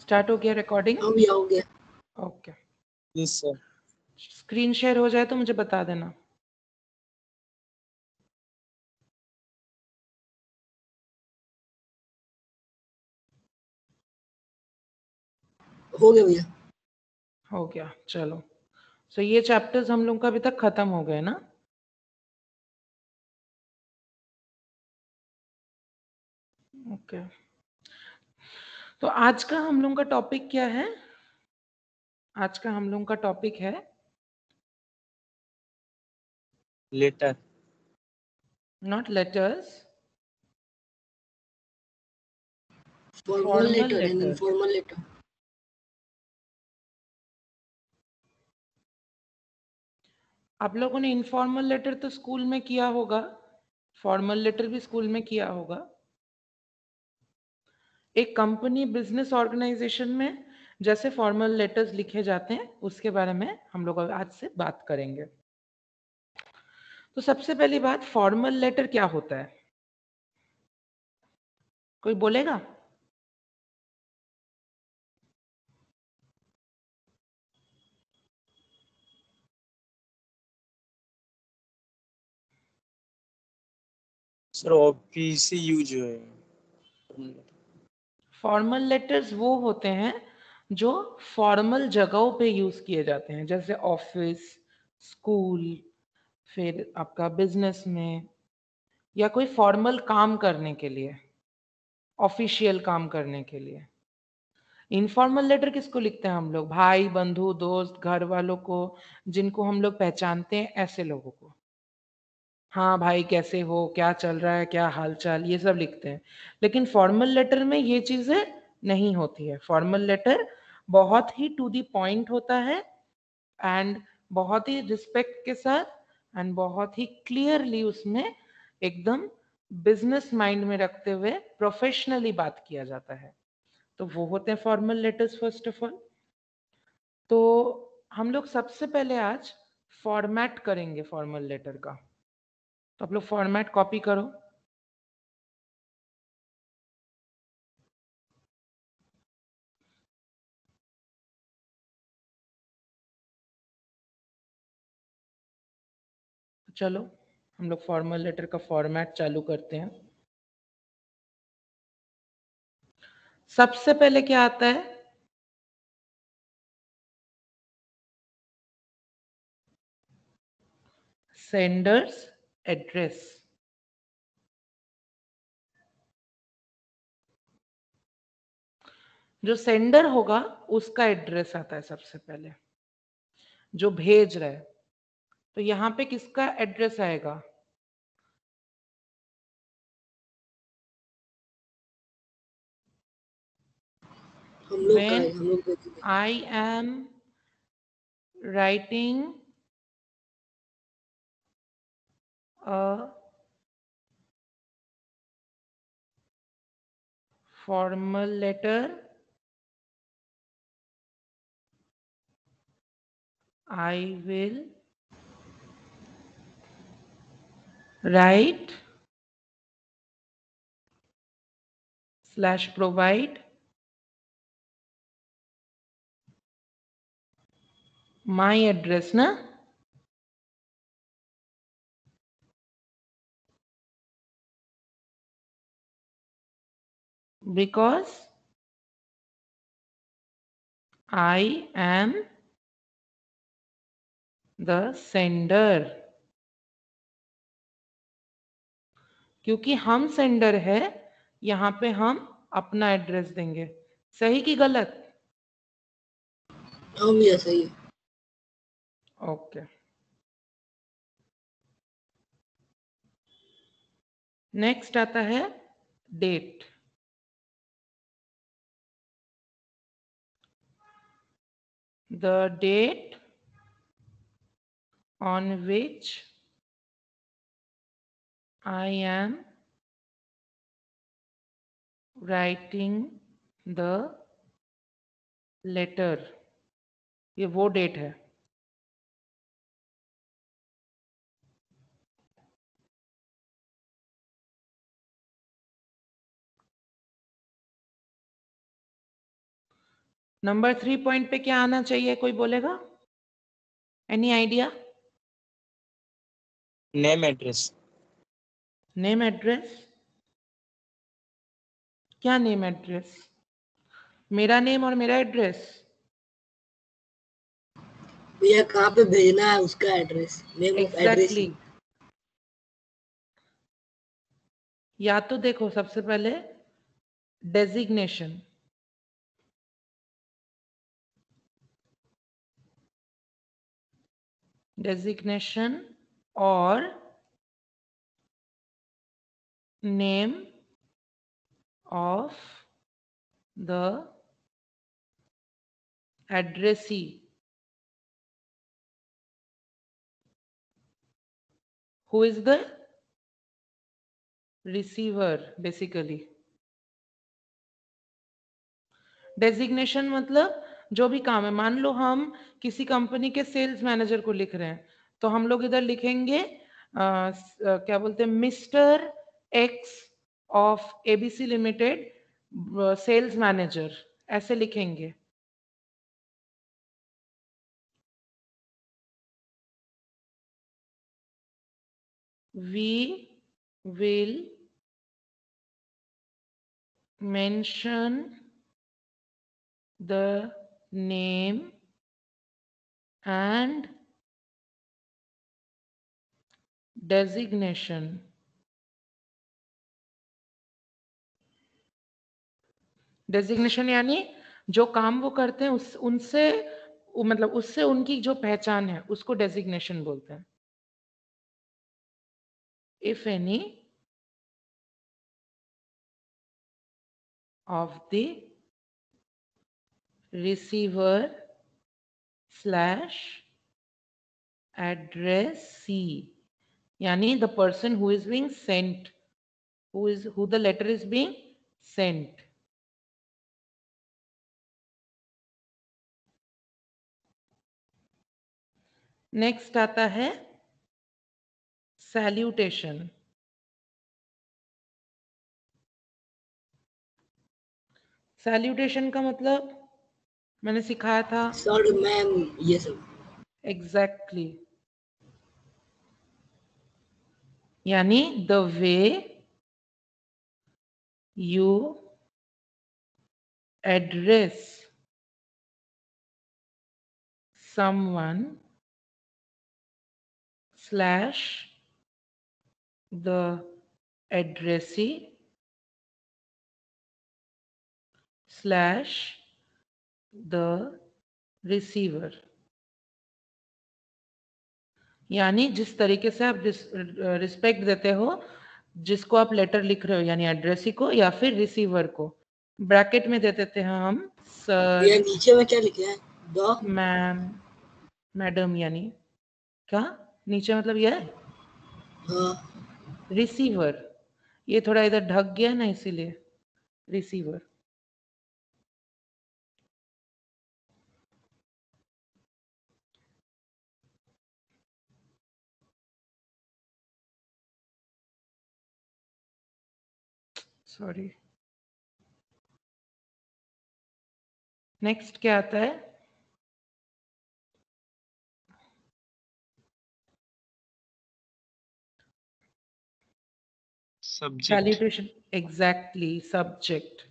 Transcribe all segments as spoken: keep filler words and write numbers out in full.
Start हो गया recording? हाँ भैया हो गया। Okay, yes sir. Screen share हो जाए तो मुझे बता देना। हो गया भैया। हो गया, चलो। सो ये चैप्टर्स हम लोग का अभी तक खत्म हो गए ना? ओके, तो आज का हम लोग का टॉपिक क्या है? आज का हम लोग का टॉपिक है letter. Not letters, formal formal letter and letter. Informal letter. आप लोगों ने इनफॉर्मल लेटर तो स्कूल में किया होगा, फॉर्मल लेटर भी स्कूल में किया होगा। एक कंपनी बिजनेस ऑर्गेनाइजेशन में जैसे फॉर्मल लेटर्स लिखे जाते हैं उसके बारे में हम लोग आज से बात करेंगे। तो सबसे पहली बात, फॉर्मल लेटर क्या होता है? कोई बोलेगा? सर ऑफिस से यूज है। फॉर्मल लेटर्स वो होते हैं जो फॉर्मल जगहों पे यूज किए जाते हैं, जैसे ऑफिस, स्कूल, फिर आपका बिजनेस में, या कोई फॉर्मल काम करने के लिए, ऑफिशियल काम करने के लिए। इनफॉर्मल लेटर किसको लिखते हैं हम लोग? भाई, बंधु, दोस्त, घर वालों को, जिनको हम लोग पहचानते हैं, ऐसे लोगों को। हाँ भाई कैसे हो, क्या चल रहा है, क्या हाल चाल, ये सब लिखते हैं। लेकिन फॉर्मल लेटर में ये चीजें नहीं होती है। फॉर्मल लेटर बहुत ही टू द पॉइंट होता है एंड बहुत ही रिस्पेक्ट के साथ एंड बहुत ही क्लियरली उसमें एकदम बिजनेस माइंड में रखते हुए प्रोफेशनली बात किया जाता है। तो वो होते हैं formal letters first of all. तो हम लोग सबसे पहले आज फॉर्मेट करेंगे फॉर्मल लेटर का। तो आप लोग फॉर्मेट कॉपी करो। चलो हम लोग फॉर्मल लेटर का फॉर्मेट चालू करते हैं। सबसे पहले क्या आता है? Sender's address. जो सेंडर होगा उसका एड्रेस आता है सबसे पहले, जो भेज रहा है। तो यहां पे किसका एड्रेस आएगा? हम लोग का When है, हम लोग भेजेंगे। I am writing a formal letter, I will write slash provide my address ना, because I am the sender। क्योंकि हम सेंडर है, यहां पे हम अपना एड्रेस देंगे। सही कि गलत? हाँ भैया सही है। ओके, नेक्स्ट आता है date. The date on which I am writing the letter, ये वो डेट है। नंबर थ्री पॉइंट पे क्या आना चाहिए, कोई बोलेगा? Any idea? Name address. Name address? क्या नेम एड्रेस? मेरा नेम और मेरा एड्रेस? भैया कहाँ पे भेजना है उसका address, name of address exactly. या तो देखो सबसे पहले डेजिग्नेशन, डेजिग्नेशन और name of the addressee, who is the receiver basically. Designation मतलब जो भी काम है, मान लो हम किसी कंपनी के सेल्स मैनेजर को लिख रहे हैं तो हम लोग इधर लिखेंगे आ, क्या बोलते हैं, mister X of ABC limited sales manager, ऐसे लिखेंगे. We will mention the name and designation. Designation यानी जो काम वो करते हैं उस उनसे मतलब उससे उनकी जो पहचान है उसको डेजिग्नेशन बोलते हैं. If any of the receiver slash addressee, यानी the person who is being sent, who is who the letter is being sent. Next आता है सैल्यूटेशन. सैल्यूटेशन का मतलब मैंने सिखाया था. सर मैम ये सब. Exactly exactly. यानी the way you address someone slash the addressee slash the receiver. यानी जिस तरीके से आप रिस्पेक्ट देते हो जिसको आप लेटर लिख रहे हो, यानी एड्रेसी को या फिर रिसीवर को. ब्रैकेट में दे देते हैं हम सर, भैया नीचे में क्या लिखे हैं? द मैम, मैडम, यानी क्या नीचे मतलब यह है हाँ रिसीवर. ये थोड़ा इधर ढक गया ना इसीलिए रिसीवर. सॉरी. नेक्स्ट क्या आता है? Subject. Salutation. Exactly, subject.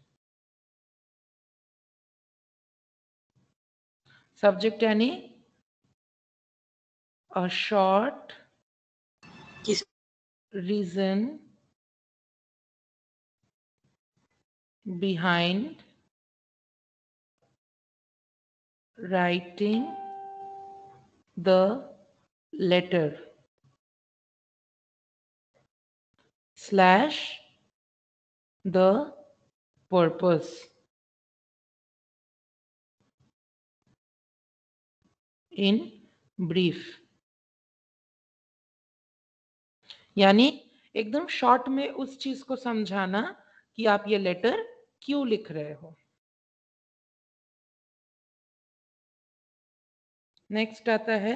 Subject यानी a short किस reason behind writing the letter slash the purpose in brief. यानी एकदम शॉर्ट में उस चीज को समझाना कि आप ये लेटर क्यों लिख रहे हो. नेक्स्ट आता है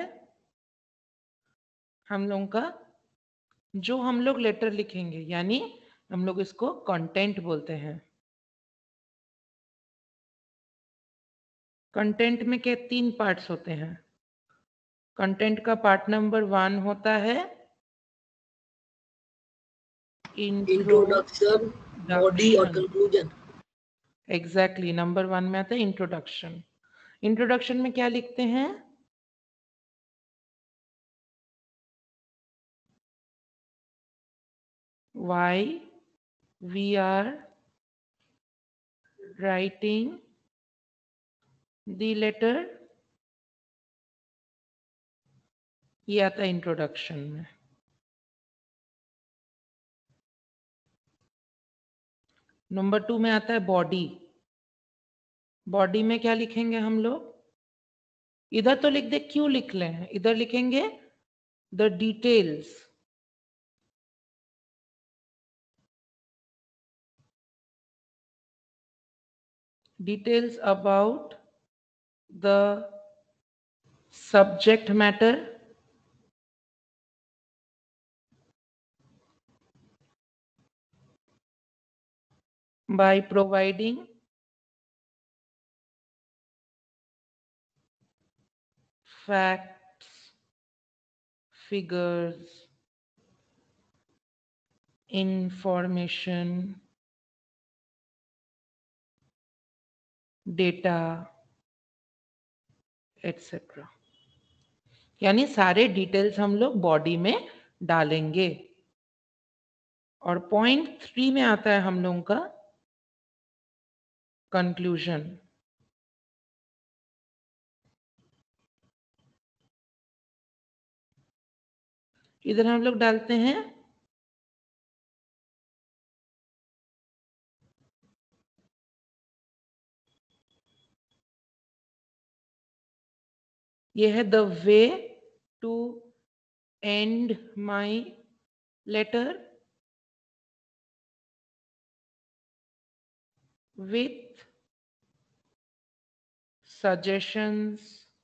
हम लोगों का, जो हम लोग लेटर लिखेंगे यानी हम लोग इसको कंटेंट बोलते हैं. कंटेंट में के तीन पार्ट्स होते हैं। कंटेंट का पार्ट नंबर वन होता है इंट्रोडक्शन, बॉडी और introduction. Conclusion. Exactly, number one में आता है इंट्रोडक्शन। इंट्रोडक्शन में क्या लिखते हैं? Why we are writing the letter, ये आता है इंट्रोडक्शन में। नंबर टू में आता है बॉडी। बॉडी में क्या लिखेंगे हम लोग? इधर तो लिख दे, क्यों लिख ले हैं, इधर लिखेंगे the details. Details about the subject matter, by providing facts, figures, information, data, etcetera. यानी सारे डिटेल्स हम लोग बॉडी में डालेंगे। और पॉइंट थ्री में आता है हम लोगों का कंक्लूजन। इधर हम लोग डालते हैं ये है the way to end my letter with suggestions,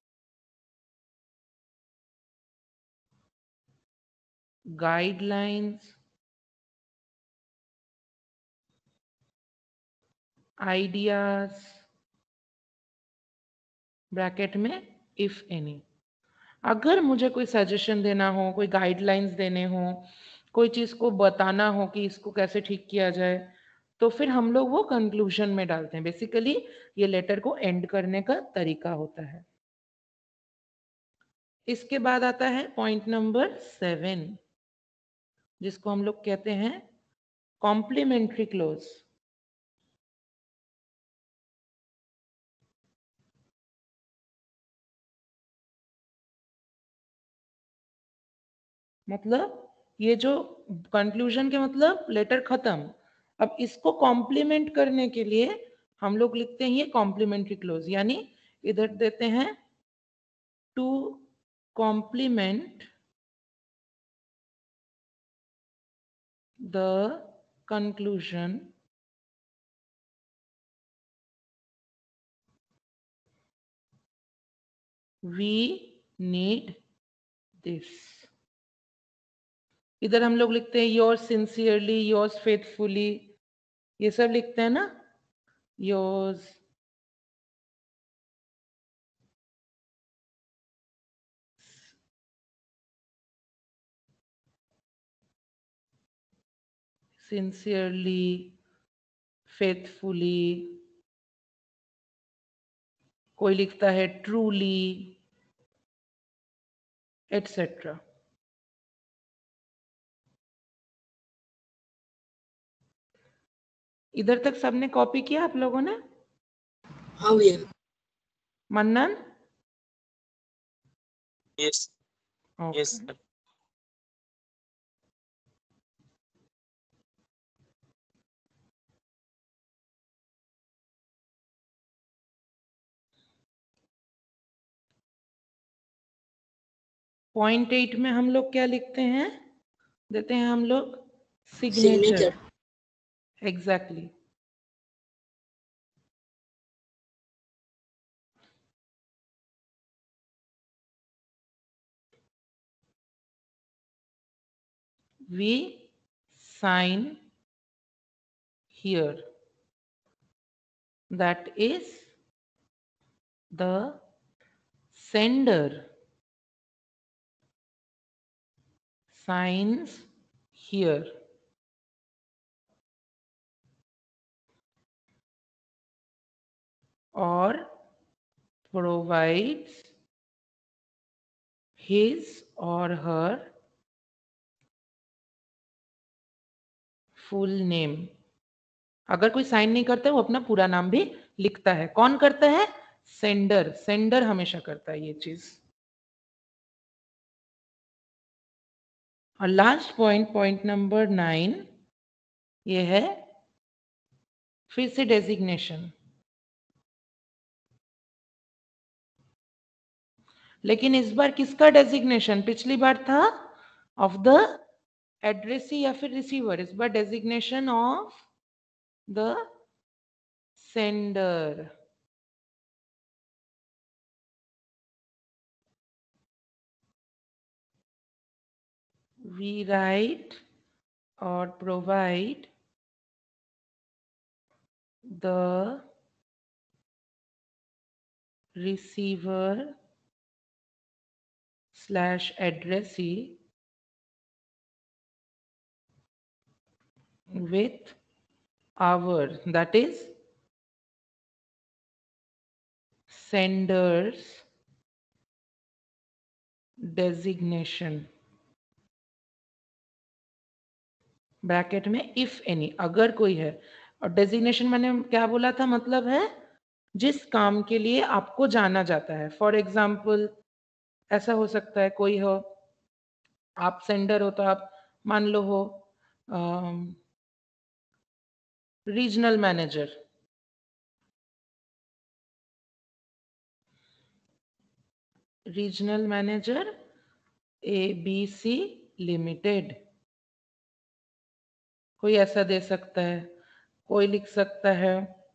guidelines, ideas, bracket में इफ एनी। अगर मुझे कोई सजेशन देना हो, कोई गाइडलाइंस देने हो, कोई चीज को बताना हो कि इसको कैसे ठीक किया जाए, तो फिर हम लोग वो कंक्लूजन में डालते हैं। बेसिकली ये लेटर को एंड करने का तरीका होता है। इसके बाद आता है पॉइंट नंबर सेवन, जिसको हम लोग कहते हैं कॉम्प्लीमेंट्री क्लोज। मतलब ये जो कंक्लूजन के मतलब लेटर खत्म, अब इसको कॉम्प्लीमेंट करने के लिए हम लोग लिखते हैं ये कॉम्प्लीमेंट्री क्लोज। यानी इधर देते हैं to complement the conclusion we need this. इधर हम लोग लिखते हैं योर्स सिंसियरली, योर्स फेथफुली, ये सब लिखते हैं ना, योर्स सिंसियरली, फेथफुली, कोई लिखता है ट्रूली, एटसेट्रा। इधर तक सबने कॉपी किया आप लोगों ने? हाँ भैया। Mannan? Yes okay. Yes sir. Point eight में हम लोग क्या लिखते हैं? देते हैं हम लोग signature. Signature. Exactly. we sign here, that is the sender signs here. Or provides his or her full name. अगर कोई साइन नहीं करता है वो अपना पूरा नाम भी लिखता है. कौन करता है? सेंडर. सेंडर हमेशा करता है ये चीज. और last point, point number nine, ये है फिर से डेजिग्नेशन. लेकिन इस बार किसका डेजिग्नेशन? पिछली बार था ऑफ द एड्रेसी या फिर रिसीवर. इस बार designation of the sender. We write or provide the receiver slash addressee with our, that is sender's designation. Bracket में इफ एनी, अगर कोई है. और डेजिग्नेशन मैंने क्या बोला था? मतलब है जिस काम के लिए आपको जाना जाता है. फॉर एग्जाम्पल ऐसा हो सकता है, कोई हो, आप सेंडर हो तो आप मान लो हो regional manager. Regional manager A B C limited. कोई ऐसा दे सकता है. कोई लिख सकता है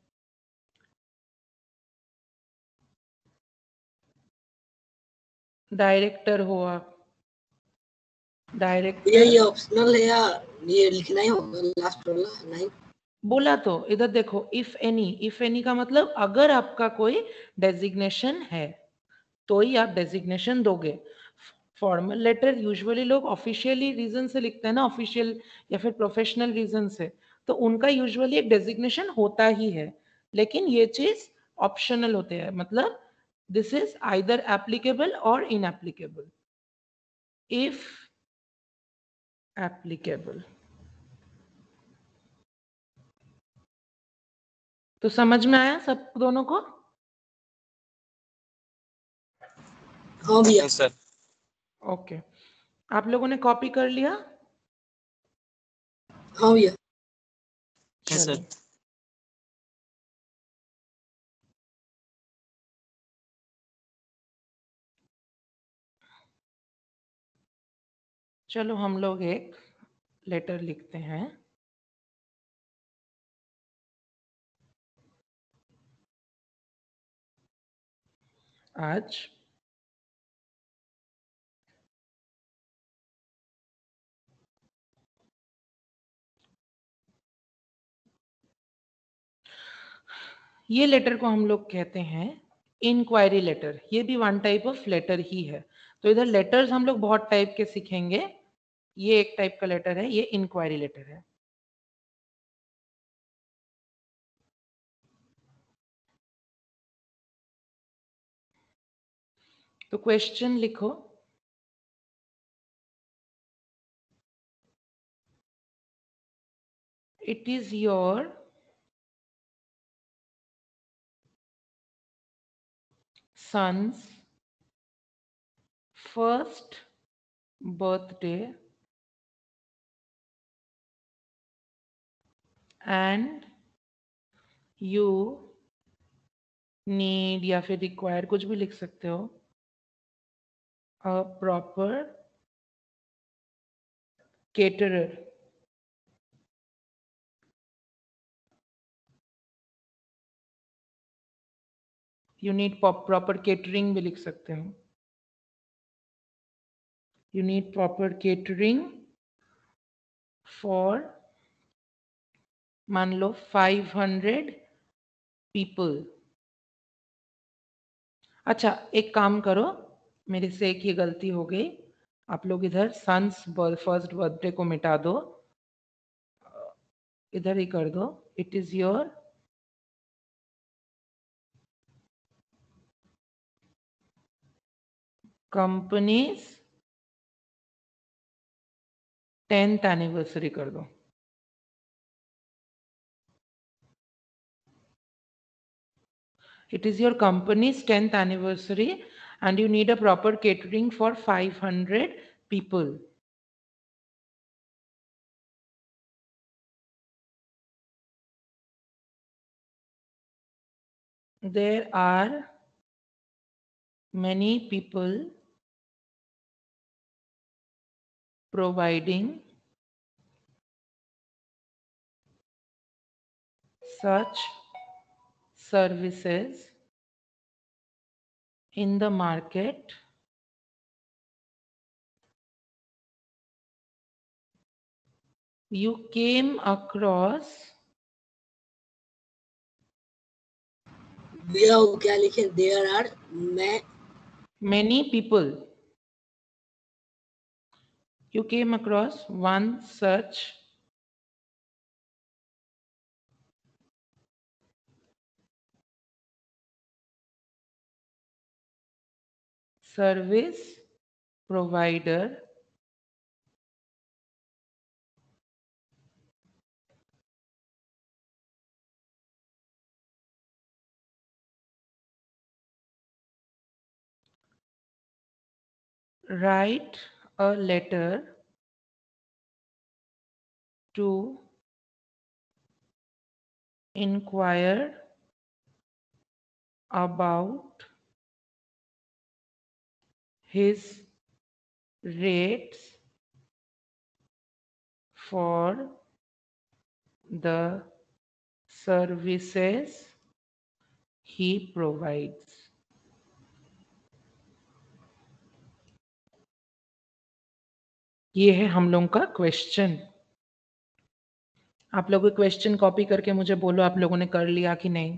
डायरेक्टर हो आप. ये डायरेक्टर ये ऑप्शनल है या ये लिखना ही होगा लास्ट वाला? नहीं बोला तो. इधर देखो, इफ एनी. इफ एनी का मतलब अगर आपका कोई डेजिग्नेशन है तो ही आप डेजिग्नेशन दोगे. फॉर्मल लेटर यूजुअली लोग ऑफिशियली रीजन से लिखते हैं ना, ऑफिशियल या फिर प्रोफेशनल रीजन से, तो उनका यूजुअली एक डेजिग्नेशन होता ही है. लेकिन ये चीज ऑप्शनल होते हैं. मतलब दिस इज आइदर एप्लीकेबल और इनएप्लीकेबल. If applicable. तो समझ में आया सब दोनों को? हाँ भैया. Yes, sir. ओके. आप लोगों ने कॉपी कर लिया? हाँ भैया. Yes, चलो. sir. चलो हम लोग एक लेटर लिखते हैं. आज ये लेटर को हम लोग कहते हैं इंक्वायरी लेटर. ये भी वन टाइप ऑफ लेटर ही है. तो इधर लेटर्स हम लोग बहुत टाइप के सीखेंगे. ये एक टाइप का लेटर है, ये इंक्वायरी लेटर है. तो क्वेश्चन लिखो. It is your son's first birthday and you need या फिर require, कुछ भी लिख सकते हो, a proper caterer. You need proper catering भी लिख सकते हो. You need proper catering for मान लो five hundred people. अच्छा, एक काम करो, मेरे से एक ये गलती हो गई। आप लोग इधर सन्स फर्स्ट बर्थडे को मिटा दो, इधर ही कर दो। It is your company's tenth anniversary कर दो। It is your company's tenth anniversary and you need a proper catering for five hundred people. There are many people providing such services in the market. You came across भैया वो क्या लिखे? There are मैं many people. You came across one such service provider write a letter to inquire about his rates for the services he provides. ये है हम लोगों का क्वेश्चन। आप लोगों क्वेश्चन कॉपी करके मुझे बोलो आप लोगों ने कर लिया कि नहीं।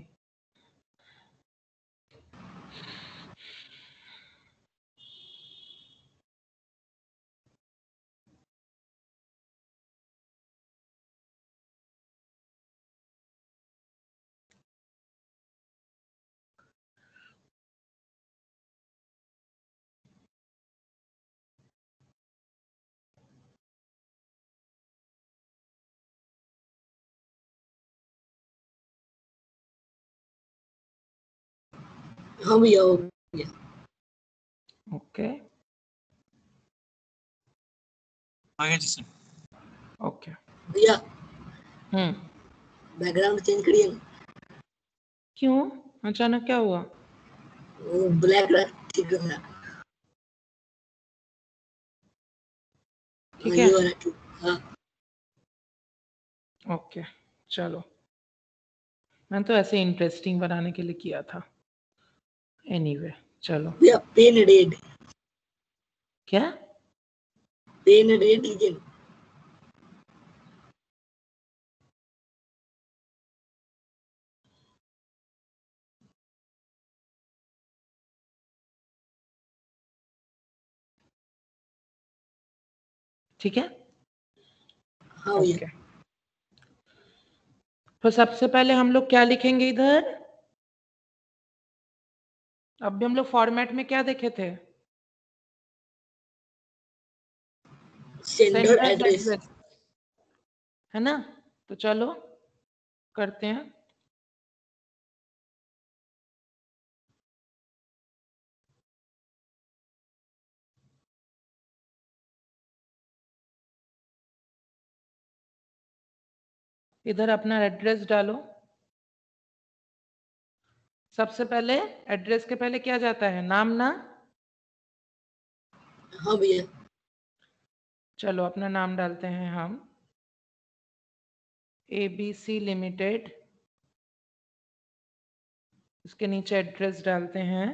हाँ भैया हो गया। ओके आगे जी सर। ओके भैया हम्म बैकग्राउंड चेंज करिए ना। क्यों अचानक क्या हुआ? वो ब्लैक कलर ठीक है ना? ठीक हाँ, है ये वाला ठीक। हाँ ओके चलो, मैं तो ऐसे इंटरेस्टिंग बनाने के लिए किया था। एनीवे चलो। भैया पेन रेड क्या? पेन रेड लीजिए ना। ठीक है हाँ ओके भैया तो सबसे पहले हम लोग क्या लिखेंगे इधर? अभी हम लोग फॉर्मेट में क्या देखे थे? Sender sender address. एड्रेस है ना? तो चलो करते हैं। इधर अपना एड्रेस डालो। सबसे पहले एड्रेस के पहले क्या जाता है? नाम ना? हाँ भैया चलो अपना नाम डालते हैं हम, ए बी सी लिमिटेड। उसके नीचे एड्रेस डालते हैं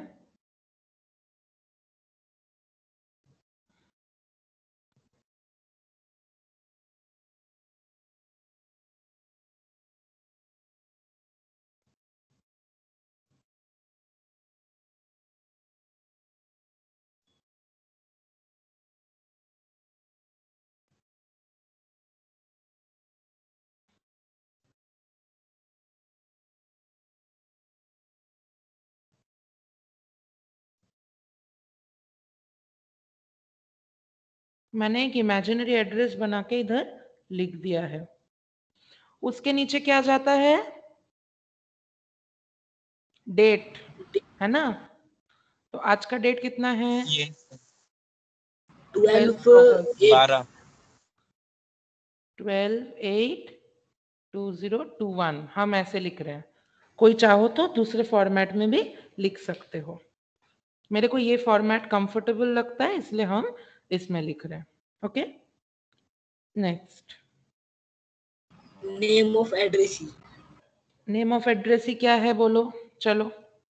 मैंने एक इमेजिनरी एड्रेस बना के इधर लिख दिया है। उसके नीचे क्या जाता है? डेट, है ना? तो आज का डेट कितना है? ये ट्वेल्व अगस्त, एट बारह twelve eight two zero two one हम ऐसे लिख रहे हैं। कोई चाहो तो दूसरे फॉर्मेट में भी लिख सकते हो। मेरे को ये फॉर्मेट कंफर्टेबल लगता है इसलिए हम इसमें लिख रहे हैं। Okay, next. Name of address ही नेम ऑफ एड्रेस ही क्या है बोलो? चलो,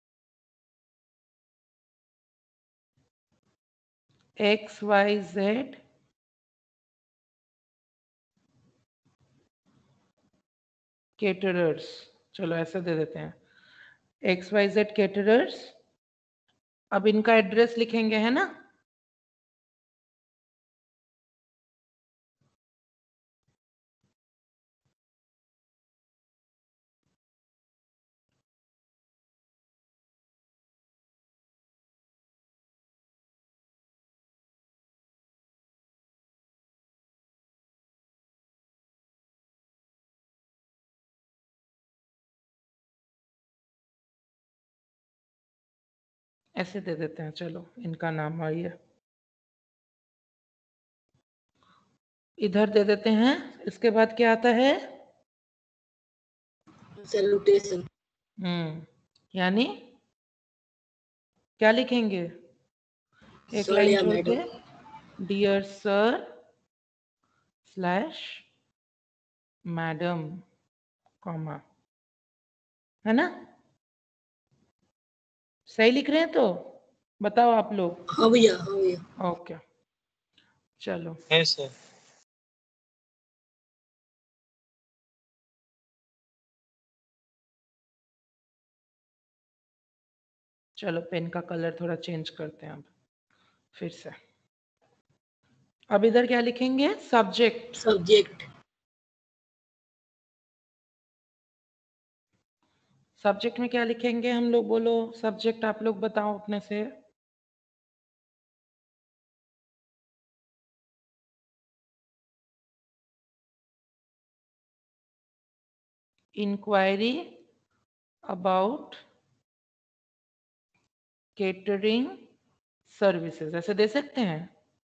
एक्स वाई जेड केटरर्स, चलो ऐसे दे देते हैं, एक्स वाई जेड केटरर्स। अब इनका एड्रेस लिखेंगे, है ना? ऐसे दे देते हैं, चलो इनका नाम आइए इधर दे देते हैं। इसके बाद क्या आता है? सैल्यूटेशन हम्म, यानी क्या लिखेंगे? एक सर लाइन या छोड़ के, madam dear sir slash madam, comma, है ना? सही लिख रहे हैं तो बताओ आप लोग। हाँ भैया हाँ भैया ओके, चलो है सर। चलो पेन का कलर थोड़ा चेंज करते हैं अब फिर से। अब इधर क्या लिखेंगे? सब्जेक्ट। सब्जेक्ट सब्जेक्ट में क्या लिखेंगे हम लोग? बोलो सब्जेक्ट, आप लोग बताओ अपने से। इंक्वायरी अबाउट केटरिंग सर्विसेज, ऐसे दे सकते हैं।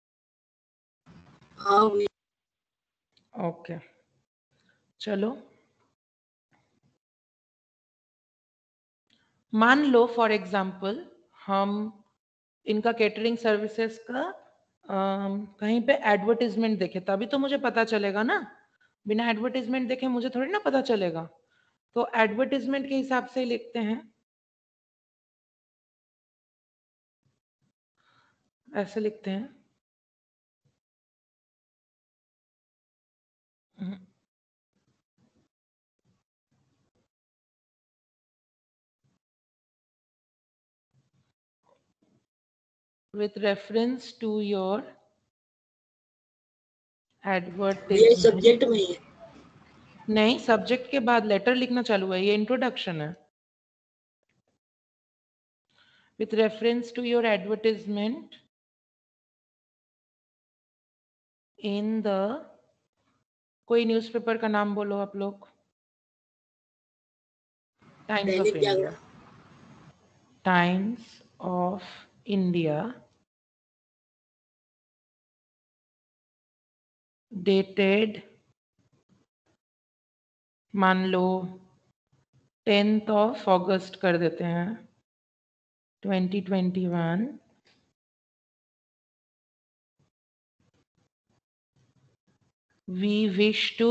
हाँ भैया ओके, चलो मान लो फॉर एग्जाम्पल हम इनका केटरिंग सर्विसेज का अम, कहीं पे एडवर्टीजमेंट देखे, तभी तो मुझे पता चलेगा ना। बिना एडवर्टीजमेंट देखे मुझे थोड़ी ना पता चलेगा। तो एडवर्टीजमेंट के हिसाब से ही लिखते हैं, ऐसे लिखते हैं। With reference to your भैया ये advertisement, सब्जेक्ट में ही है नहीं सब्जेक्ट के बाद लेटर लिखना चालू है, ये इंट्रोडक्शन है। With reference to your advertisement in the, कोई न्यूज़पेपर का नाम बोलो आप लोग। Times of Dainik India, Jagran Times of India dated मान लो टेंथ ऑफ अगस्त कर देते हैं twenty twenty one. We wish to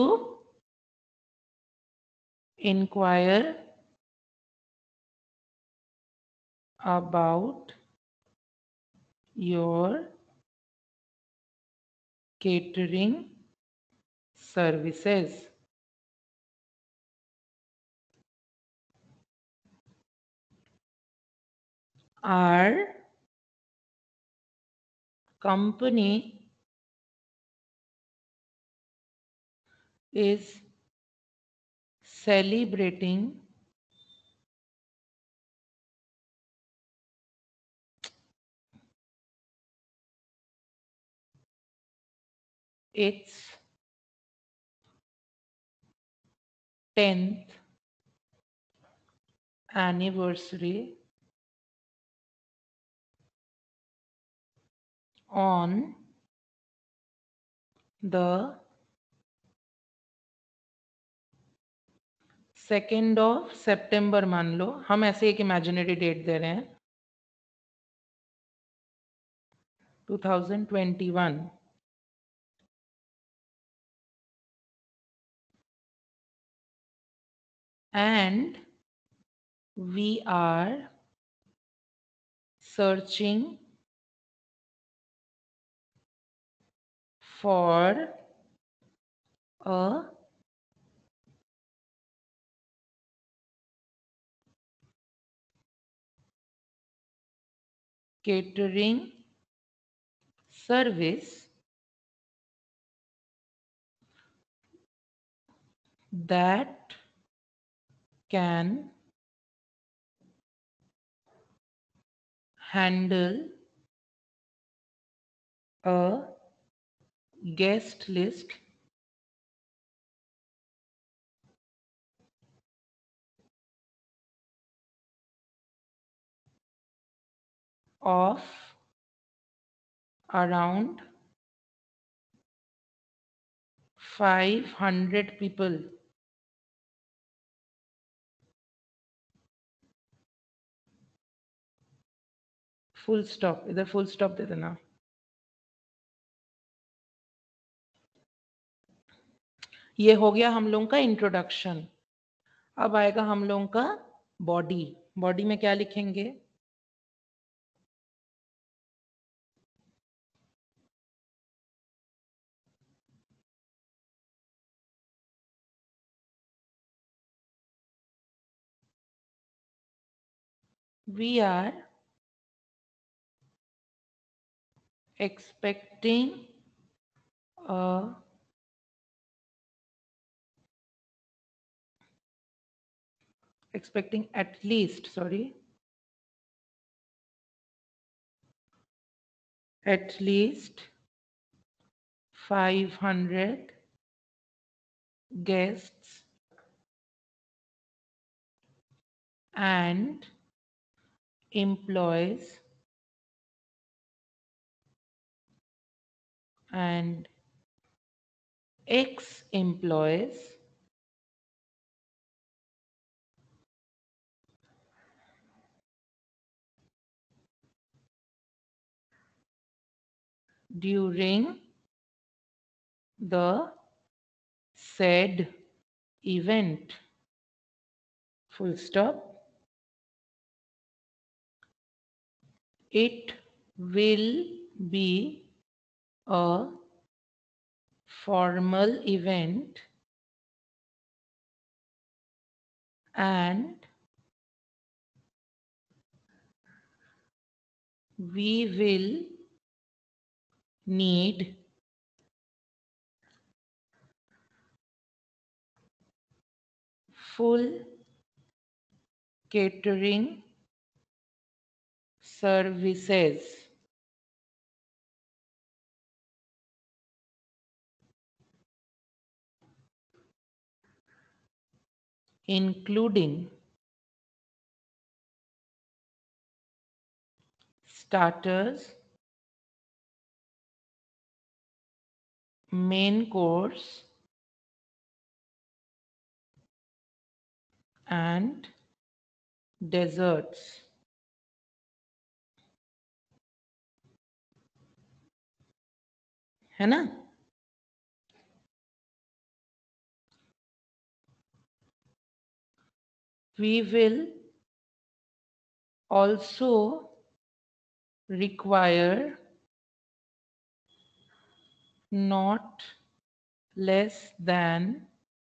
inquire about your catering services. Our company is celebrating its tenth anniversary on the second of September मान लो, हम ऐसे एक इमेजिनरी डेट दे रहे हैं, two thousand twenty one, and we are searching for a catering service that can handle a guest list of around five hundred people. Full stop, इधर full stop दे देना। ये हो गया हम लोगों का इंट्रोडक्शन। अब आएगा हम लोगों का बॉडी। बॉडी में क्या लिखेंगे? We are expecting a expecting at least, sorry, at least five hundred guests and employees and ex-employees during the said event. Full stop. It will be a formal event and we will need full catering services, including starters, main course, and desserts. है ना? We will also require not less than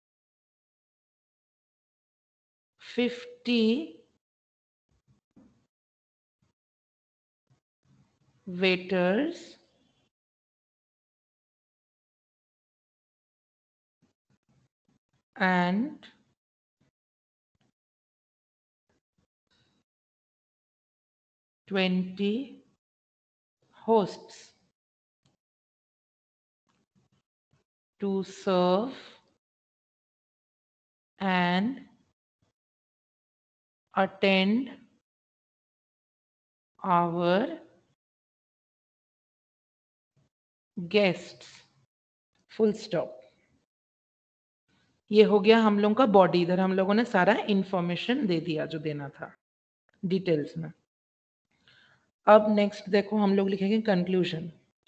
fifty waiters and twenty hosts. to serve and attend our guests. Full stop. ये हो गया हम लोगों का body. इधर हम लोगों ने सारा इंफॉर्मेशन दे दिया जो देना था डिटेल्स में. अब नेक्स्ट देखो हम लोग लिखेंगे कंक्लूजन.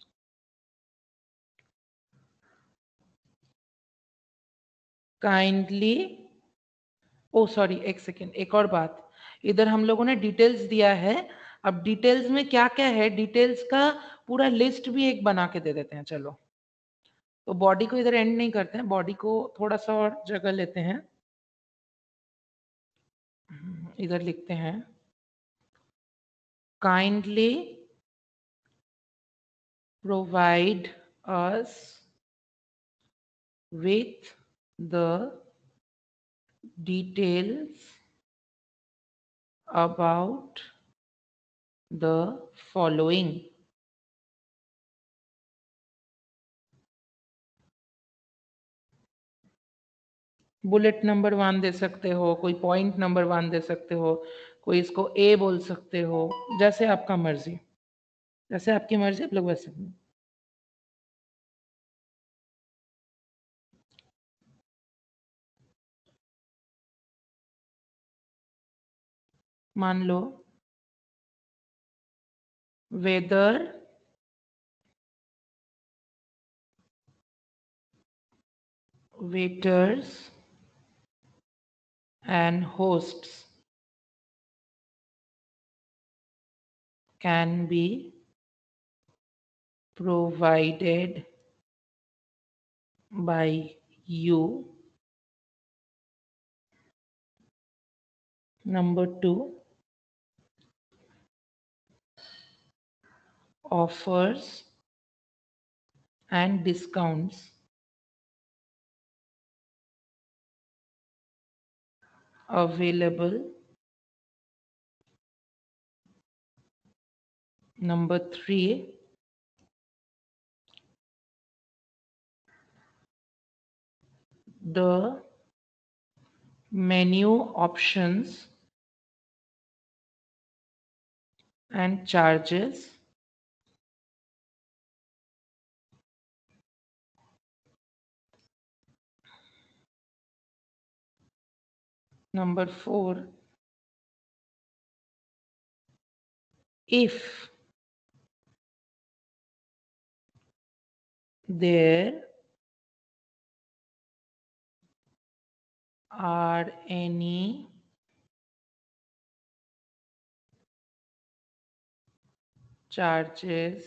काइंडली, ओ सॉरी एक सेकेंड, एक और बात. इधर हम लोगों ने डिटेल्स दिया है. अब डिटेल्स में क्या क्या है, डिटेल्स का पूरा लिस्ट भी एक बना के दे देते हैं. चलो, तो बॉडी को इधर एंड नहीं करते हैं, बॉडी को थोड़ा सा और जगह लेते हैं. इधर लिखते हैं kindly provide us with the details about the following. Bullet number one दे सकते हो, कोई पॉइंट नंबर वन दे सकते हो, कोई इसको ए बोल सकते हो, जैसे आपका मर्जी, जैसे आपकी मर्जी आप लोग वैसे. मान लो whether waiters and hosts can be provided by you. Number two, offers and discounts available. Number three, the menu options and charges. Number four, if there are any charges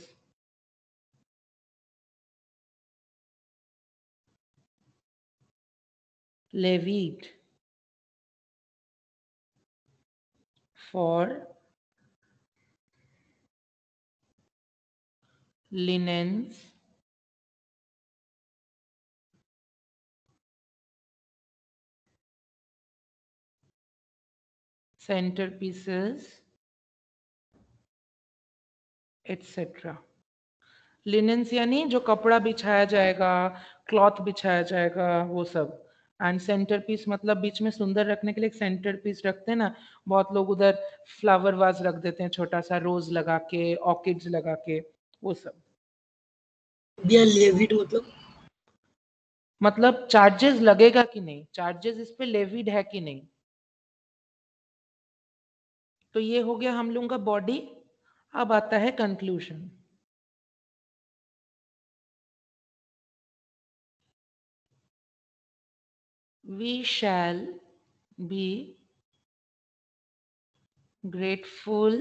levied for linens, centerpieces, etcetera. Linens यानी जो कपड़ा बिछाया जाएगा, cloth बिछाया जाएगा, वो सब. And centre piece मतलब बीच में सुंदर रखने के लिए एक सेंटर पीस रखते हैं ना. बहुत लोग उधर फ्लावर वाज रख देते हैं, छोटा सा रोज लगा के, ऑर्किड्स लगा के, वो सब. भैया लेविड मतलब मतलब चार्जेस लगेगा कि नहीं, चार्जेस इस पे लेविड है कि नहीं. तो ये हो गया हम लोगों का बॉडी. अब आता है conclusion. We shall be grateful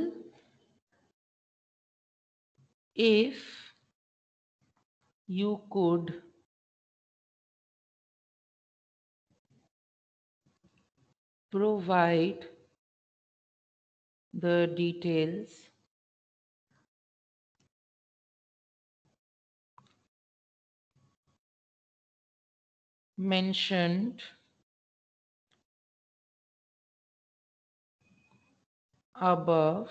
if you could provide the details mentioned above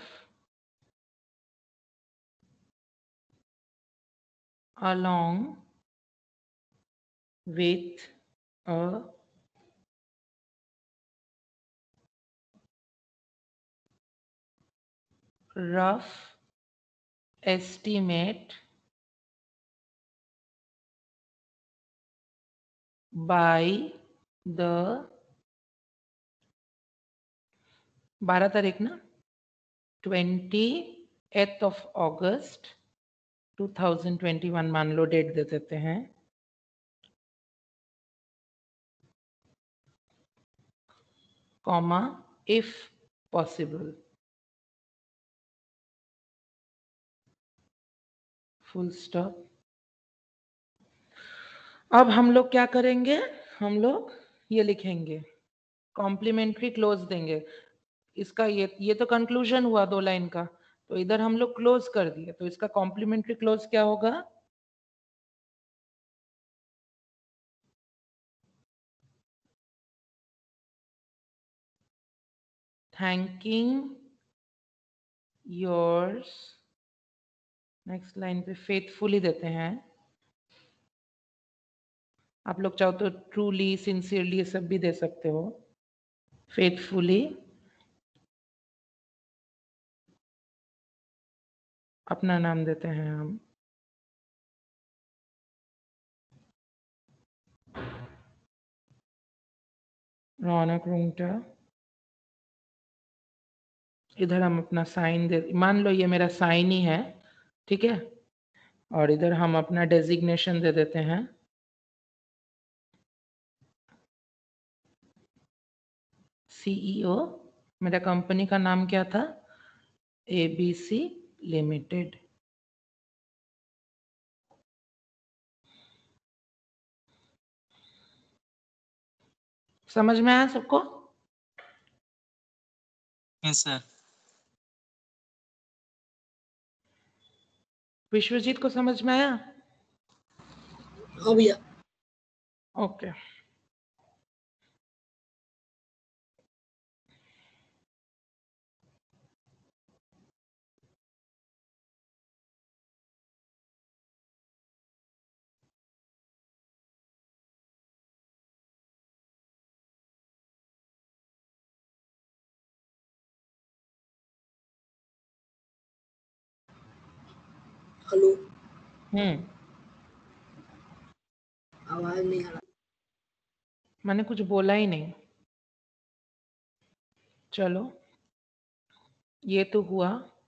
along with a rough estimate by the बारह तारीख ना twenty eighth of August two thousand twenty one मान लो, डेट दे देते हैं, comma if possible, full stop. अब हम लोग क्या करेंगे, हम लोग ये लिखेंगे, कॉम्प्लीमेंट्री क्लोज देंगे। इसका ये ये तो कंक्लूजन हुआ दो लाइन का, तो इधर हम लोग क्लोज कर दिए, तो इसका कॉम्प्लीमेंट्री क्लोज क्या होगा, थैंकिंग योर्स, नेक्स्ट लाइन पे फेथफुली देते हैं। आप लोग चाहो तो ट्रूली, सिंसियरली, ये सब भी दे सकते हो। फेथफुली अपना नाम देते हैं हम, रौनक रुंगटा। इधर हम अपना साइन दे, मान लो ये मेरा साइन ही है, ठीक है, और इधर हम अपना डेजिग्नेशन दे देते हैं, सीईओ। मेरा कंपनी का नाम क्या था, एबीसी लिमिटेड। समझ में आया सबको? Yes sir. विश्वजीत को समझ में आया? हाँ भैया। ओके। हेलो, हम्म आवाज नहीं आ रहा। मैंने कुछ बोला ही नहीं। चलो, ये तो हुआ।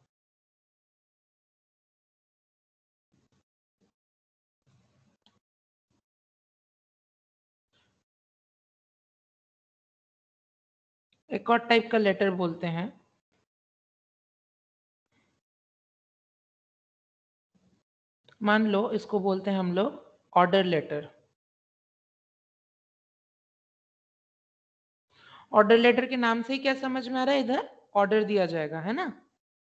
एक और टाइप का लेटर बोलते हैं, मान लो इसको बोलते हैं हम लोग ऑर्डर लेटर। ऑर्डर लेटर के नाम से ही क्या समझ में आ रहा है, इधर ऑर्डर दिया जाएगा, है ना?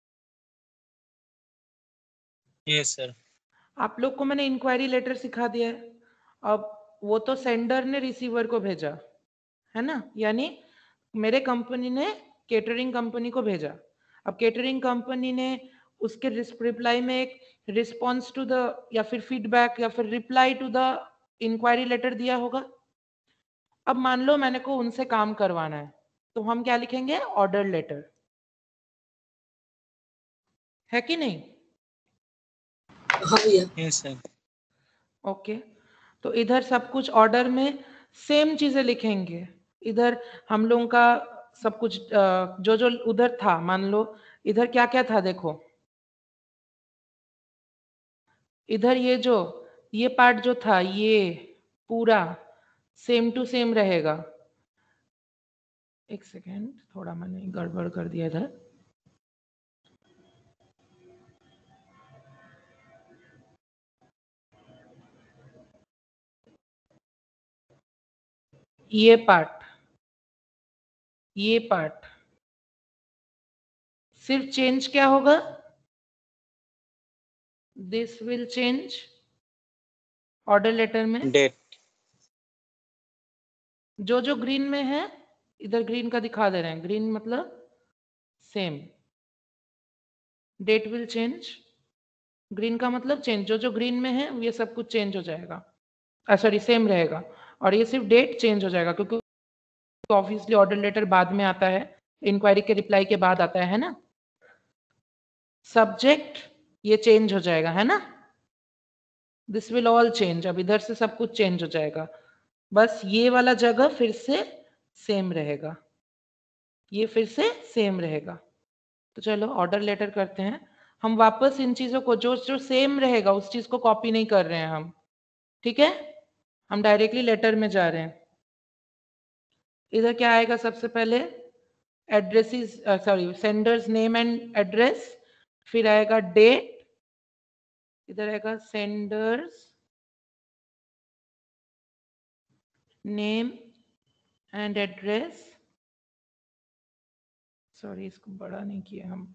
Yes sir. आप लोग को मैंने इंक्वायरी लेटर सिखा दिया है। अब वो तो सेंडर ने रिसीवर को भेजा, है ना, यानी मेरे कंपनी ने केटरिंग कंपनी को भेजा। अब केटरिंग कंपनी ने उसके रिप्लाई में एक रिस्पॉन्स टू द, या फिर फीडबैक, या फिर reply to the inquiry letter दिया होगा। अब मान लो मैंने को उनसे काम करवाना है, तो हम क्या लिखेंगे, ऑर्डर लेटर, है कि नहीं? हाँ भैया। Yes sir. ओके, तो इधर सब कुछ ऑर्डर में सेम चीजें लिखेंगे। इधर हम लोगों का सब कुछ अ, जो जो उधर था, मान लो इधर क्या क्या था, देखो इधर ये जो ये पार्ट जो था, ये पूरा सेम टू सेम रहेगा। एक सेकेंड, थोड़ा मैंने गड़बड़ कर दिया इधर। ये पार्ट, ये पार्ट सिर्फ चेंज क्या होगा, this will change order letter में। डेट। जो जो ग्रीन में है, इधर ग्रीन का दिखा दे रहे हैं, ग्रीन मतलब same. Date will change, green का मतलब चेंज, जो जो ग्रीन में है ये सब कुछ चेंज हो जाएगा। सॉरी सेम रहेगा, और ये सिर्फ डेट चेंज हो जाएगा क्योंकि ऑब्वियसली ऑर्डर लेटर बाद में आता है, इंक्वायरी के रिप्लाई के बाद आता है ना। सब्जेक्ट ये चेंज हो जाएगा, है ना, दिस विल ऑल चेंज, अब इधर से सब कुछ चेंज हो जाएगा, बस ये वाला जगह फिर से सेम रहेगा, ये फिर से सेम रहेगा। तो चलो ऑर्डर लेटर करते हैं हम, वापस इन चीजों को जो जो सेम रहेगा उस चीज को कॉपी नहीं कर रहे हैं हम, ठीक है, हम डायरेक्टली लेटर में जा रहे हैं। इधर क्या आएगा सबसे पहले, addresses, sorry senders name and address, फिर आएगा डेट, इधर आएगा senders name and address, sorry इसको बड़ा नहीं किया हम,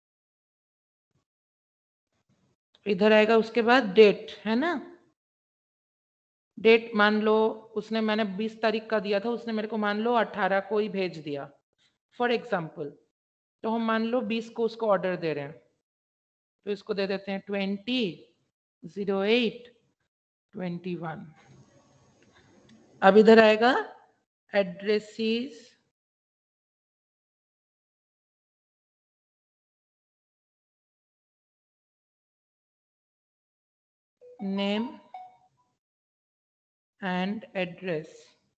इधर आएगा उसके बाद डेट, है ना, डेट मान लो उसने, मैंने बीस तारीख का दिया था, उसने मेरे को मान लो अठारह को ही भेज दिया फॉर एग्जाम्पल, तो हम मान लो बीस को उसको ऑर्डर दे रहे हैं, तो इसको दे देते हैं twenty zero eight twenty one. अब इधर आएगा एड्रेसेस नेम एंड एड्रेस,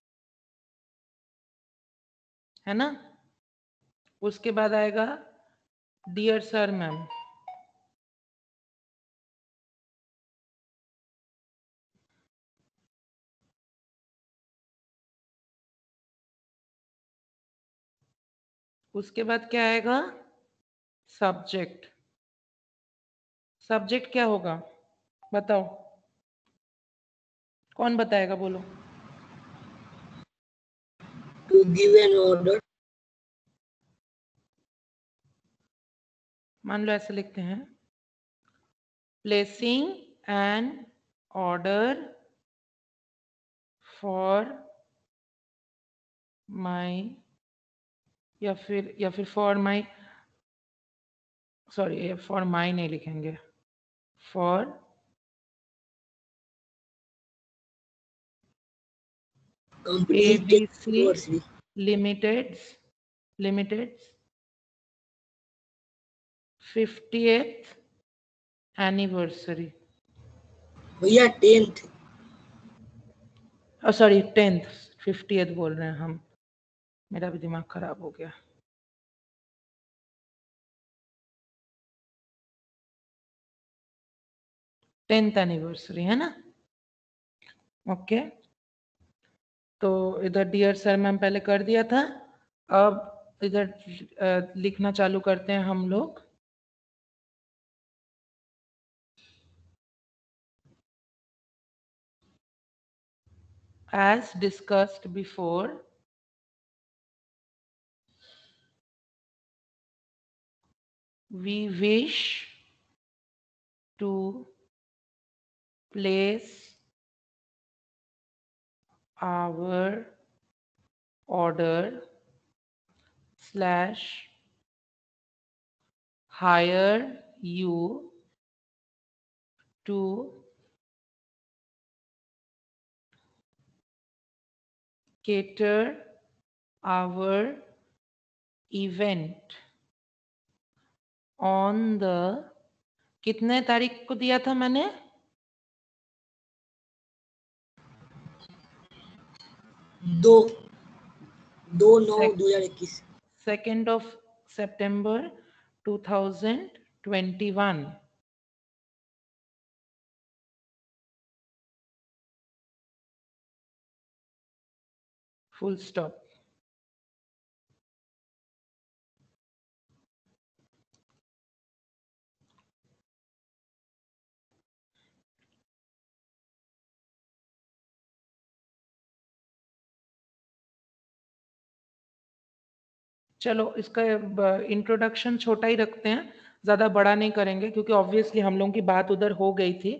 है ना, उसके बाद आएगा डियर सर मैम, उसके बाद क्या आएगा सब्जेक्ट, सब्जेक्ट क्या होगा बताओ, कौन बताएगा बोलो। टू गिव एन ऑर्डर, मान लो ऐसे लिखते हैं, placing an order for my, या फिर या फिर for my, sorry for my नहीं लिखेंगे, for A B C limited limited fiftieth anniversary, भैया टेंथ, सॉरी टेंथ, फिफ्टिएथ बोल रहे हैं हम, मेरा भी दिमाग खराब हो गया। टेंथ एनिवर्सरी, है ना, ओके। तो इधर डियर सर मैम पहले कर दिया था, अब इधर लिखना चालू करते हैं हम लोग, as discussed before, we wish to place our order slash hire you to cater our event on the, कितने तारीख को दिया था मैंने, दो दो नौ दो हजार इक्कीस, second of September two thousand twenty one, full stop. चलो इसका इंट्रोडक्शन छोटा ही रखते हैं, ज्यादा बड़ा नहीं करेंगे क्योंकि ऑब्वियसली हम लोगों की बात उधर हो गई थी।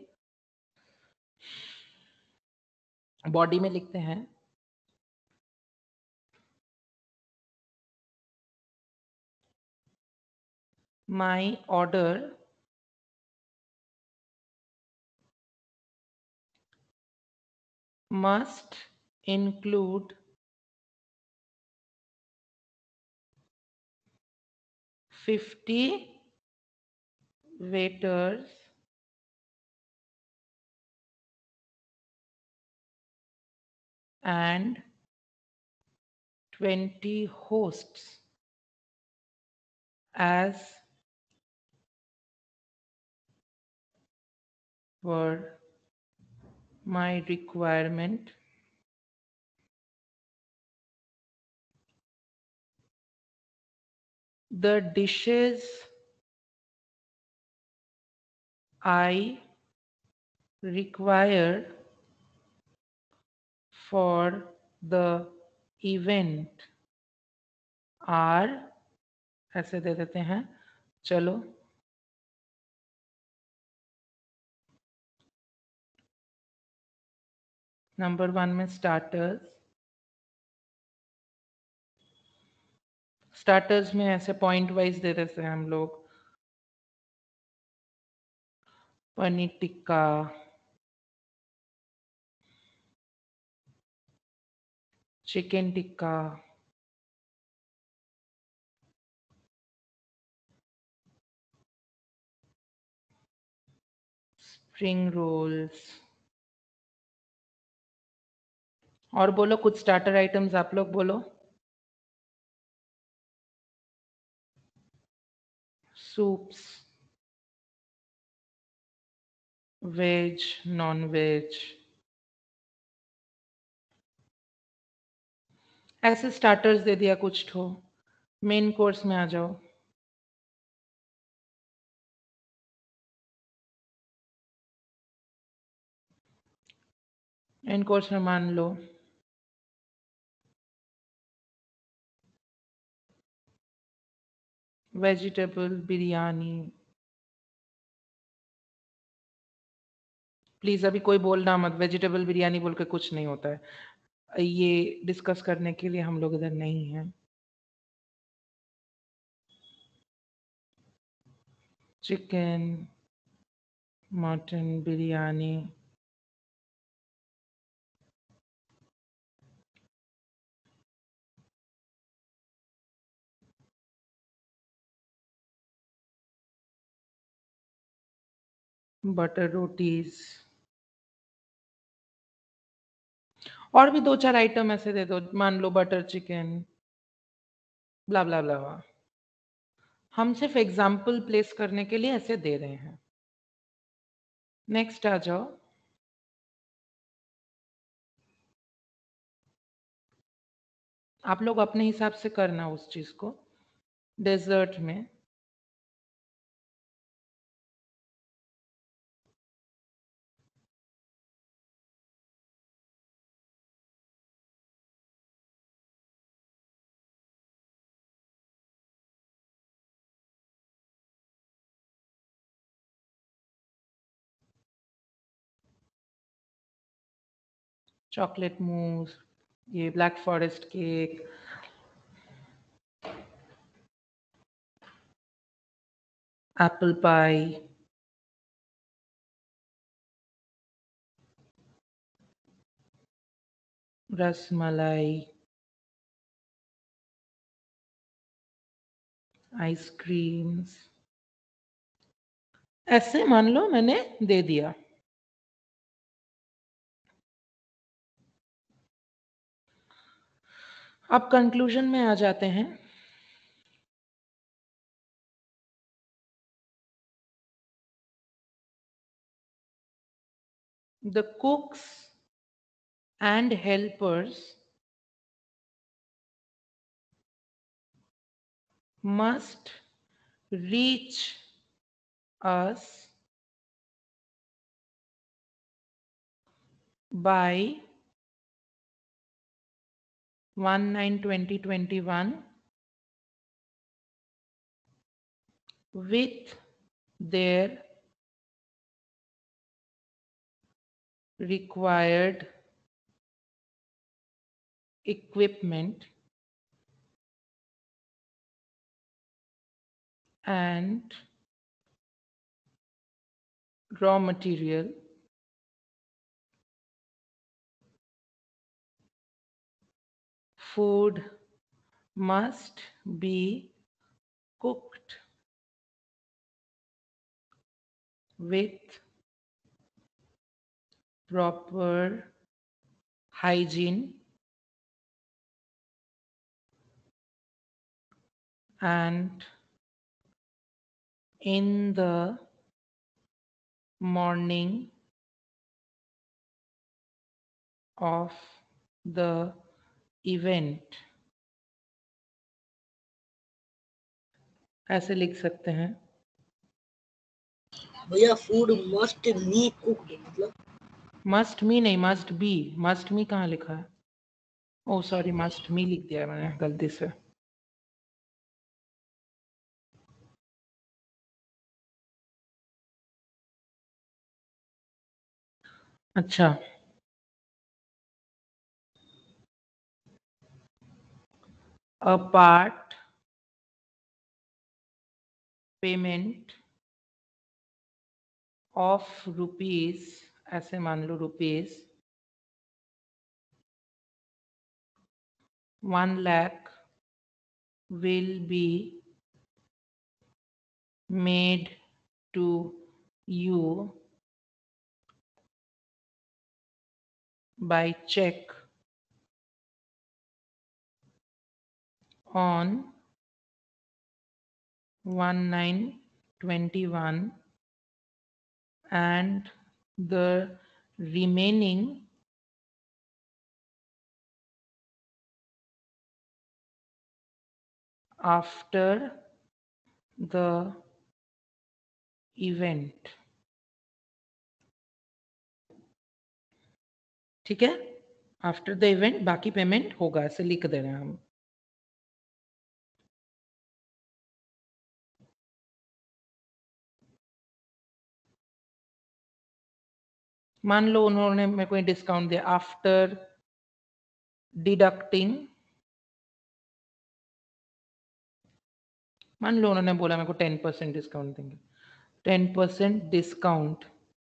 बॉडी में लिखते हैं my order must include fifty waiters and twenty hosts as per my requirement. The dishes I require for the event are, ऐसे दे देते हैं, चलो नंबर वन में स्टार्टर्स, स्टार्टर्स में ऐसे पॉइंट वाइज दे देते हैं हम लोग, paneer tikka, chicken tikka, spring rolls, और बोलो कुछ स्टार्टर आइटम्स आप लोग बोलो। सूप्स, वेज, नॉन वेज, ऐसे स्टार्टर्स दे दिया कुछ ठो। मेन कोर्स में आ जाओ। मेन कोर्स में मान लो वेजिटेबल बिरयानी। प्लीज अभी कोई बोलना मत, वेजिटेबल बिरयानी बोल के कुछ नहीं होता है, ये डिस्कस करने के लिए हम लोग इधर नहीं हैं। Chicken, mutton biryani, butter rotis, और भी दो चार आइटम ऐसे दे दो, मान लो बटर चिकन, ब्ला ब्ला ब्ला। हम सिर्फ एग्जाम्पल प्लेस करने के लिए ऐसे दे रहे हैं। नेक्स्ट आ जाओ। आप लोग अपने हिसाब से करना उस चीज को। डेजर्ट में चॉकलेट मूस, ये black forest cake, apple pie, rasmalai, ice creams, ऐसे मान लो मैंने दे दिया। अब कंक्लूजन में आ जाते हैं। The cooks and helpers must reach us by one nine twenty twenty-one with their required equipment and raw material food must be cooked with proper hygiene and in the morning of the event. ऐसे लिख सकते हैं। भैया food must me cooked मतलब must me नहीं, must B. Must मी कहाँ लिखा है? ओ सॉरी, मस्ट मी लिख दिया मैंने गलती से। अच्छा, a part payment of rupees, ऐसे मान लो rupees one lakh will be made to you by check on one nine twenty-one and the remaining after the event। ठीक है, आफ्टर द इवेंट बाकी पेमेंट होगा, ऐसे लिख दे रहे हैं हम। मान लो उन्होंने मेरे को डिस्काउंट दिया आफ्टर डिडक्टिंग, मान लो उन्होंने बोला मेरे को टेन परसेंट डिस्काउंट देंगे, टेन परसेंट डिस्काउंट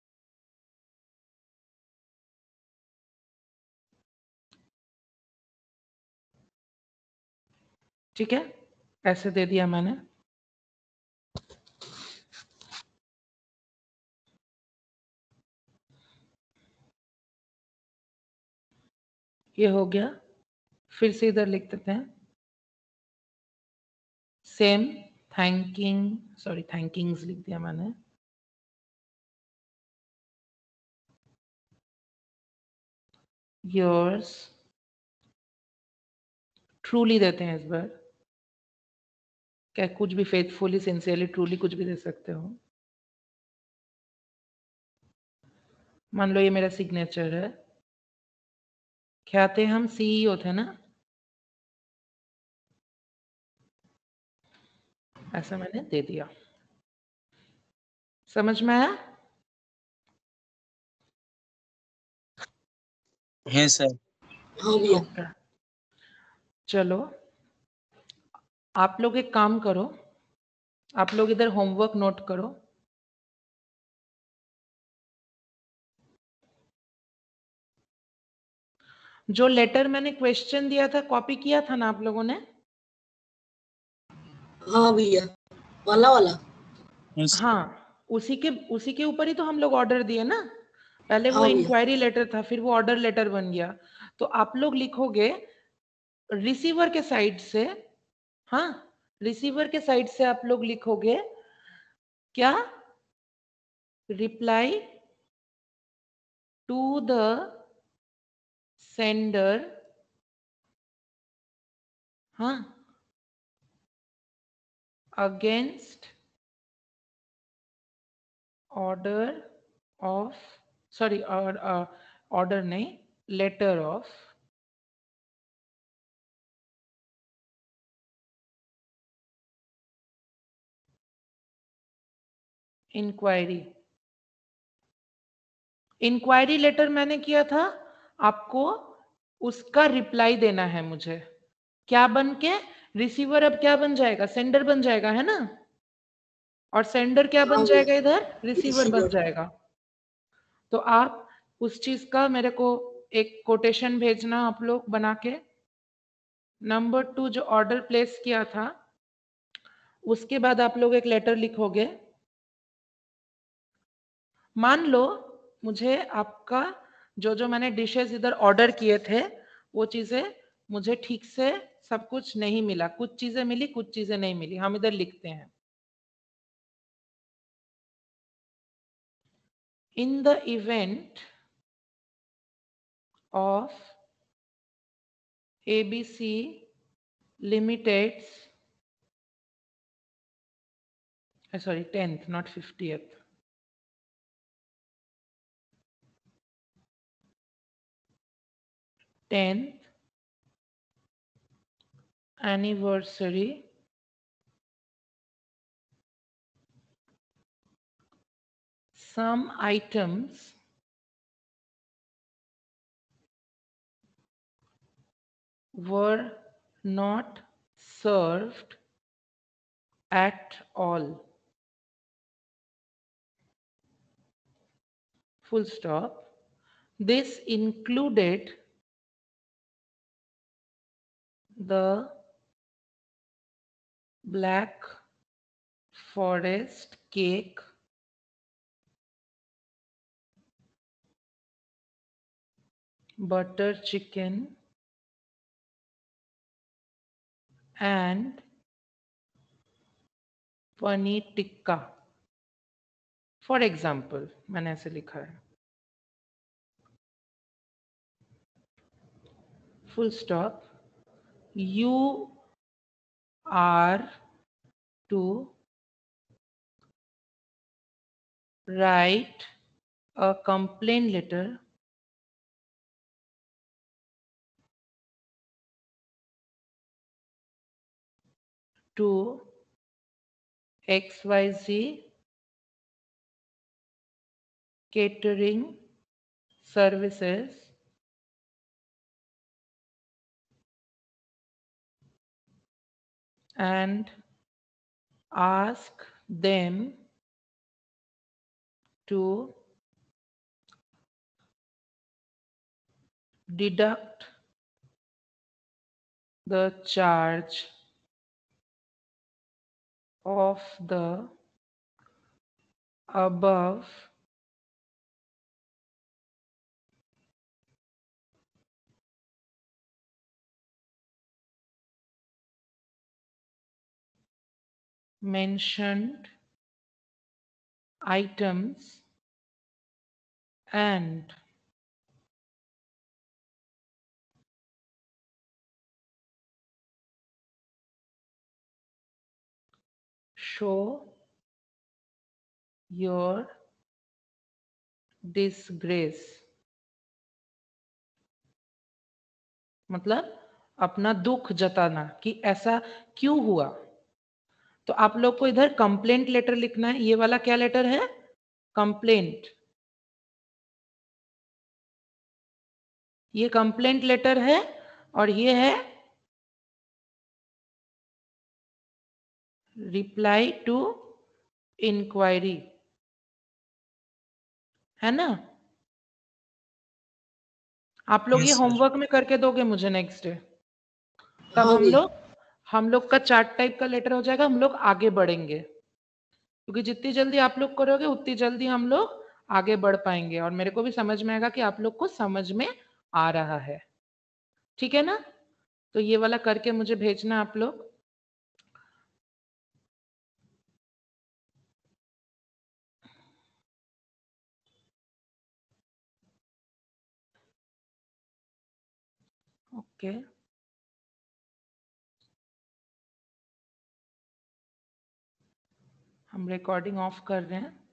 ठीक है, ऐसे दे दिया मैंने। ये हो गया, फिर से इधर लिख देते हैं सेम थैंकिंग, सॉरी थैंकिंग्स लिख दिया मैंने। योर्स ट्रूली देते हैं इस बार, क्या कुछ भी फेथफुली, सिंसियरली, ट्रूली कुछ भी दे सकते हो। मान लो ये मेरा सिग्नेचर है, क्या थे हम? सीईओ थे ना, ऐसा मैंने दे दिया। समझ में आया? है सर। हाँ भैया। ओके, चलो आप लोग एक काम करो, आप लोग इधर होमवर्क नोट करो। जो लेटर मैंने क्वेश्चन दिया था कॉपी किया था ना आप लोगों ने? हाँ भैया, वाला वाला है सर। हाँ, उसी के उसी के ऊपर ही तो हम लोग ऑर्डर दिए ना। पहले वो हाँ भैया। इंक्वायरी लेटर था, फिर वो ऑर्डर लेटर बन गया। तो आप लोग लिखोगे रिसीवर के साइड से, हाँ रिसीवर के साइड से आप लोग लिखोगे क्या? रिप्लाई टू द सेंडर, हाँ against order of, sorry order नहीं, letter of inquiry. Inquiry letter मैंने किया था, आपको उसका रिप्लाई देना है मुझे। क्या बन के? रिसीवर अब क्या बन जाएगा? सेंडर बन जाएगा, है ना? और सेंडर क्या बन हाँ जाएगा? भैया, इधर रिसीवर बन रिसीवर। जाएगा। तो आप उस चीज का मेरे को एक कोटेशन भेजना आप लोग बना के। नंबर टू जो ऑर्डर प्लेस किया था, उसके बाद आप लोग एक लेटर लिखोगे। मान लो मुझे आपका जो जो मैंने डिशेस इधर ऑर्डर किए थे वो चीजें मुझे ठीक से सब कुछ नहीं मिला, कुछ चीजें मिली कुछ चीजें नहीं मिली। हम इधर लिखते हैं, in the event of A B C Limited's, uh, sorry, tenth, not fiftieth. tenth anniversary some items were not served at all. Full stop. This included the Black Forest cake, butter chicken, and paneer tikka. For example, मैंने ऐसे लिखा है, full stop. You are to write a complaint letter to X Y Z catering services and ask them to deduct the charge of the above mentioned items and show your disgrace. मतलब अपना दुख जताना कि ऐसा क्यों हुआ। तो आप लोग को इधर कंप्लेंट लेटर लिखना है। ये वाला क्या लेटर है? कंप्लेंट। ये कंप्लेंट लेटर है और ये है रिप्लाई टू इंक्वायरी, है ना? आप लोग Yes, ये sir. होमवर्क में करके दोगे मुझे नेक्स्ट डे, तब हाँ हम भैया। लोग हम लोग का चार्ट टाइप का लेटर हो जाएगा, हम लोग आगे बढ़ेंगे। क्योंकि जितनी जल्दी आप लोग करोगे उतनी जल्दी हम लोग आगे बढ़ पाएंगे और मेरे को भी समझ में आएगा कि आप लोग को समझ में आ रहा है। ठीक है ना? तो ये वाला करके मुझे भेजना आप लोग। ओके, हम रिकॉर्डिंग ऑफ कर रहे हैं।